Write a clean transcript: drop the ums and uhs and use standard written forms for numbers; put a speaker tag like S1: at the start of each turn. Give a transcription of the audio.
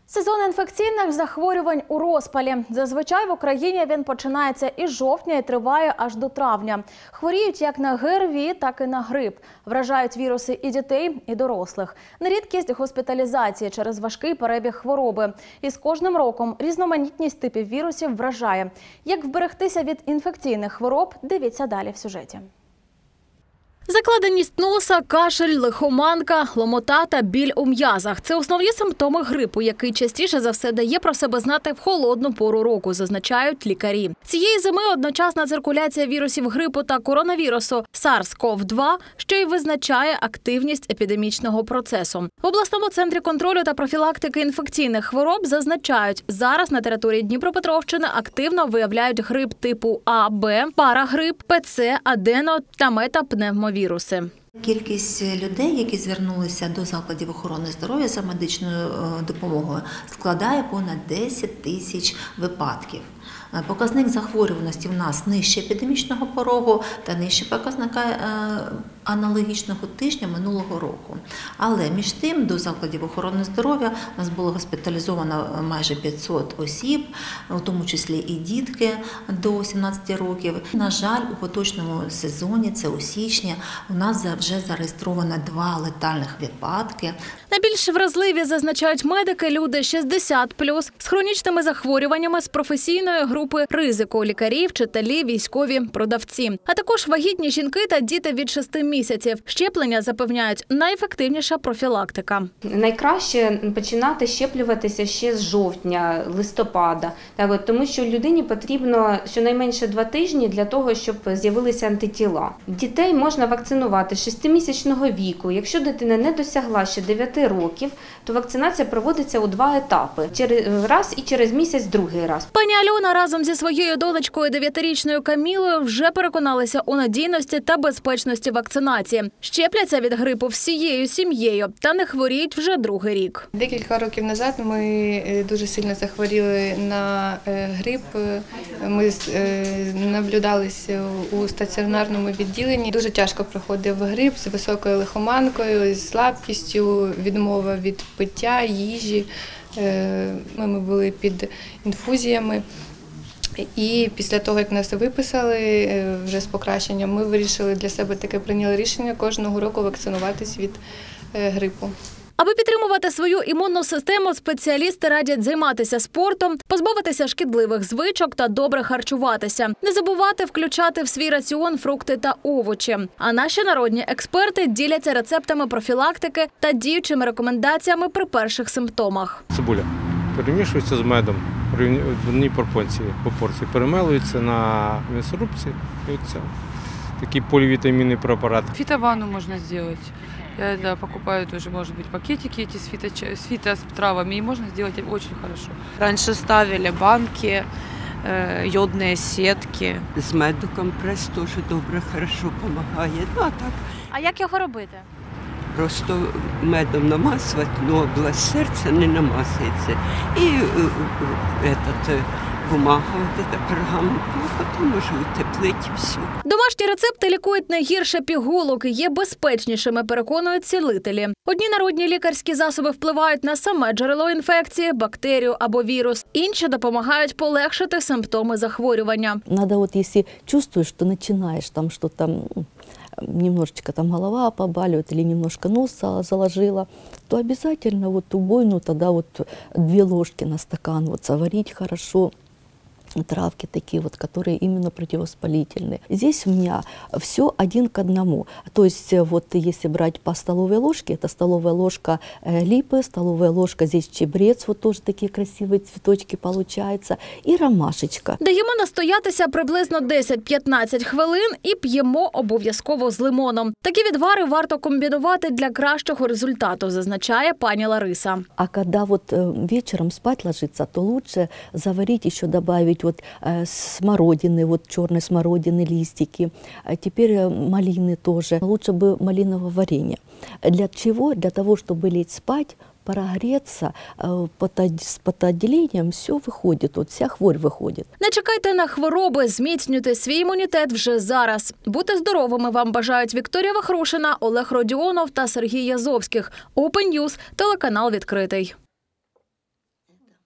S1: Сезон інфекційних захворювань у розпалі. Зазвичай в Україні він починається із жовтня і триває аж до травня. Хворіють як на ГРВІ, так і на грип. Вражають віруси і дітей, і дорослих. Нерідкість госпіталізації через важкий перебіг хвороби. І з кожним роком різноманітність типів вірусів вражає. Як вберегтися від інфекційних хвороб, дивіться далі в сюжеті. Закладеність носа, кашель, лихоманка, ломота та біль у м'язах – це основні симптоми грипу, який частіше за все дає про себе знати в холодну пору року, зазначають лікарі. Цієї зими одночасна циркуляція вірусів грипу та коронавірусу SARS-CoV-2 ще й визначає активність епідемічного процесу. В обласному центрі контролю та профілактики інфекційних хвороб зазначають, зараз на території Дніпропетровщини активно виявляють грип типу А, Б, парагрип, ПЦ, адено та метапневмовіруси.
S2: Кількість людей, які звернулися до закладів охорони здоров'я за медичною допомогою, складає понад 10 тисяч випадків. Показник захворюваності в нас нижче епідемічного порогу та нижче показника аналогічного тижня минулого року. Але між тим до закладів охорони здоров'я у нас було госпіталізовано майже 500 осіб, у тому числі і дітки до 17 років. На жаль, у поточному сезоні, це у січні, у нас вже зареєстровано 2 летальних випадки.
S1: Найбільш вразливі, зазначають медики, люди 60+, з хронічними захворюваннями з професійної групи ризику – лікарі, вчителі, військові, продавці. А також вагітні жінки та діти від 6 місяців. Щеплення, запевняють, найефективніша профілактика.
S3: Найкраще починати щеплюватися ще з жовтня, листопада. Тому що людині потрібно щонайменше 2 тижні для того, щоб з'явилися антитіла. Дітей можна вакцинувати з 6-місячного віку. Якщо дитина не досягла ще 9 років, то вакцинація проводиться у 2 етапи. Раз і через місяць другий раз.
S1: Пані Альона разом зі своєю донечкою 9-річною Камілою вже переконалися у надійності та безпечності вакцинації. Щепляться від грипу всією сім'єю та не хворіють вже другий рік.
S4: Декілька років назад ми дуже сильно захворіли на грип. Ми наблюдалися у стаціонарному відділенні. Дуже тяжко проходив грип з високою лихоманкою, з слабкістю, відмова від пиття, їжі. Ми були під інфузіями. І після того, як нас виписали вже з покращенням, ми вирішили для себе таке, прийняли рішення кожного року вакцинуватись від грипу.
S1: Аби підтримувати свою імунну систему, спеціалісти радять займатися спортом, позбавитися шкідливих звичок та добре харчуватися. Не забувати включати в свій раціон фрукти та овочі. А наші народні експерти діляться рецептами профілактики та діючими рекомендаціями при перших симптомах.
S5: Цибуля перемішується з медом в одній пропорції. Перемелується на м'ясорубці і це такий полівітамінний препарат.
S6: Фитованну можно сделать. Я покупаю тоже, может быть, пакетики эти с фитотравами, и можно сделать очень хорошо.
S7: Раньше ставили банки, йодные сетки.
S8: З меду компрес дуже добре, хорошо допомагає. Ну, а так.
S1: А як його робити?
S8: Просто медом намазувати, но область серця не намазується. І бумага, пергамент, потім може утеплити все.
S1: Домашні рецепти лікують не гірше пігулок і є безпечнішими, переконують цілителі. Одні народні лікарські засоби впливають на саме джерело інфекції, бактерію або вірус. Інші допомагають полегшити симптоми захворювання.
S9: Надо якщо чувствуєш, що починаєш там щось немножечко голова побаливает или немножко нос заложила, то обязательно убойную тогда 2 ложки на стакан заварить хорошо. Травки такие которые именно противовоспалительные. Здесь у меня все 1 к 1. То есть если брать по столовой ложке, это столовая ложка липы, столовая ложка здесь чебрец, тоже такие красивые цветочки получаются, и ромашечка.
S1: Даємо настоятися приблизно 10-15 хвилин і п'ємо обов'язково з лимоном. Такі відвари варто комбінувати для кращого результату, зазначає пані Лариса.
S9: А когда вечером спать ложиться, то лучше заварить, еще добавить смородины, черной смородины, листики. А теперь малины тоже. Лучше бы малинового варенья. Для чего? Для того, чтобы лечь спать, прогреться, с потоотделением все выходит, вся хворь выходит.
S1: Не чекайте на хвороби, зміцнюйте свій імунітет вже зараз. Бути здоровими вам бажають Вікторія Вахрушина, Олег Родіонов та Сергій Язовських. Open News, телеканал відкритий.